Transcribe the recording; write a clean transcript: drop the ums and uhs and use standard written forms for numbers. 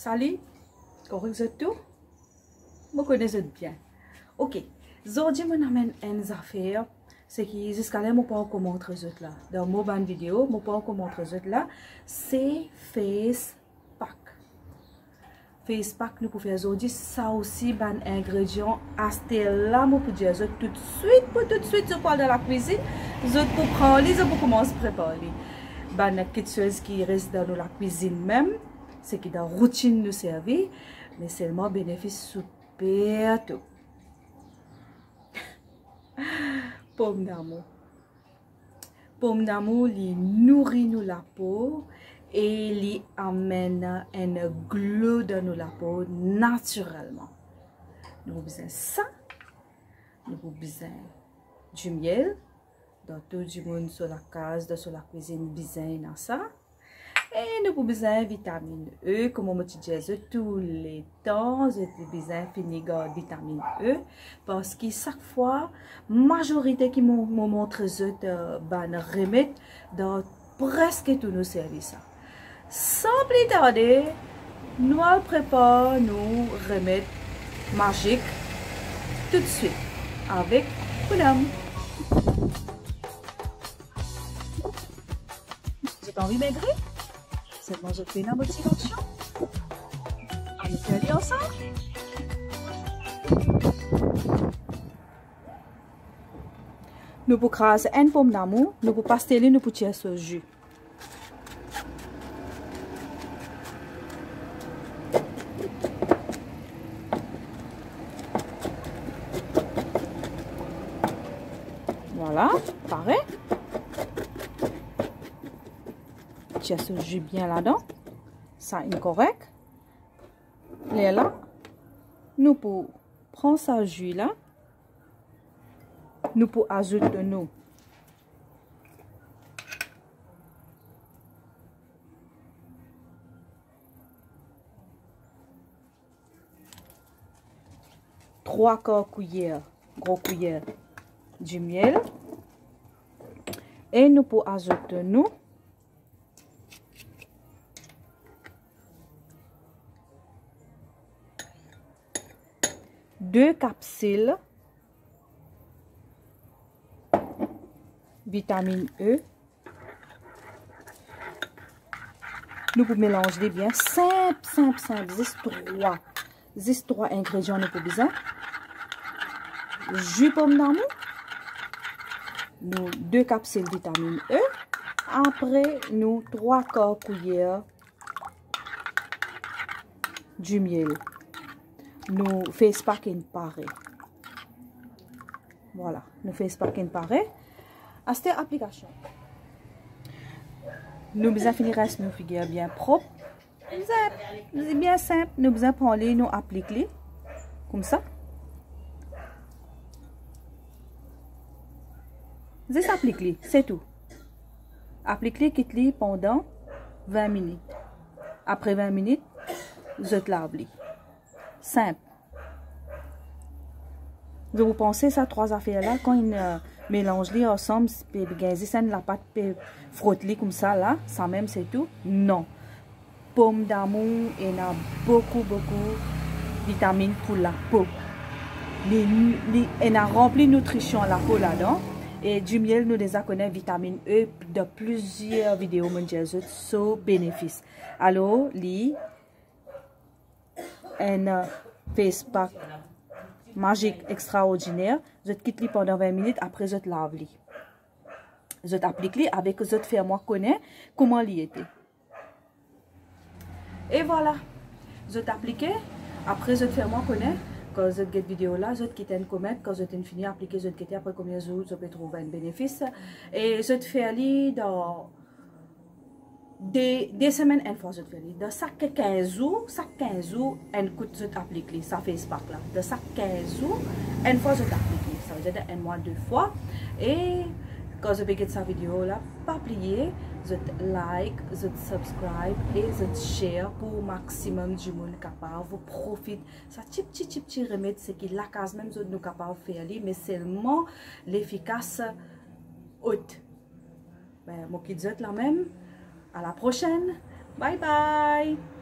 Salut, comment vous êtes tous? Vous connaissez bien. Ok, aujourd'hui, je amène une affaire. C'est que jusqu'à là, je ne peux pas montrer là. Dans mon ban vidéo, je ne peux pas montrer là. C'est face pack. Face pack, nous pouvons faire aujourd'hui. Ça aussi, un ingrédient. À ce là, je peux dire tout de suite, je parle de la cuisine. Je peux prendre, je peux commencer à préparer. Quelque chose qui reste dans la cuisine même. C'est qui dans la routine de servir. Mais seulement bénéfice super tout. Pomme d'amour. Pomme d'amour, il nourrit nous la peau et il amène un glow dans nous la peau naturellement. Nous avons besoin de ça. Nous avons besoin du miel. Dans tout le monde sur la case, sur la cuisine, besoin de ça. Et nous avons besoin de vitamine E, comme on dit tous les temps, nous avons besoin de finir de vitamine E, parce que chaque fois, la majorité qui me montre des remèdes dans presque tous nos services. Sans plus tarder, nous préparons nos remèdes magiques tout de suite avec Poudam. Vous avez envie de maigrir? Seulement je fais une motivation. Allez, aller ensemble. Nous pouvons craser une pomme d'amour, nous pouvons pasteler, nous pouvons tirer ce jus. Voilà, pareil. Tiens ce jus bien là-dedans. Ça est correct. Et là, nous pouvons prendre ce jus là. Nous pouvons ajouter nous. Trois cuillères, gros cuillères du miel. Et nous pouvons ajouter nous. 2 capsules vitamine E. Nous pouvons mélanger bien. Simple. Juste 3 ingrédients nous pouvons besoin. Jus pomme d'amour. Nous 2 capsules vitamine E. Après, nous 3 cuillères du miel. Nous face packing pareil. Voilà, nous face packing pareil. À cette application, nous besoin finir à nous figure bien propre. C'est bien simple. Nous besoin prendre les, nous appliquer comme ça. Juste appliquer, c'est tout. Appliquer quitte pendant 20 minutes. Après 20 minutes, je te lave. Simple. Je vous pensez ça 3 affaires là quand ils mélangent les ensemble, c'est la pâte frotte comme ça là, ça même c'est tout. Non. Pomme d'amour, il y a beaucoup de vitamines pour la peau. Il a rempli de nutrition la peau là-dedans. Et du miel, nous déjà connaissons vitamine E de plusieurs vidéos mondiales sur bénéfice. Alors, un face pack magique extraordinaire. Je te quitte pendant 20 minutes, après je te lave. Je t'applique avec je te fais moi connaître comment il était. Et voilà, je t'applique, après je te fais moi connaître. Quand je te vidéo là, je te quitte une comète, quand je t'ai fini d'appliquer, je te quitte après combien de jours je peux trouver un bénéfice. Et je te fais aller dans des semaines, une fois je te fais aller. De chaque 15 jours, un coup je t'applique, ça fait ce pack là. De chaque 15 jours, une fois je t'applique. Ça veut dire un mois, 2 fois. Et quand je vais cette vidéo là, pas oublier, je te like, je te subscribe et je te share pour maximum du monde capable. Vous profitez. Ça petit remède, c'est que la case même nous capable de faire, mais seulement l'efficace haute. Ben, moi qui dis la même. À la prochaine. Bye bye.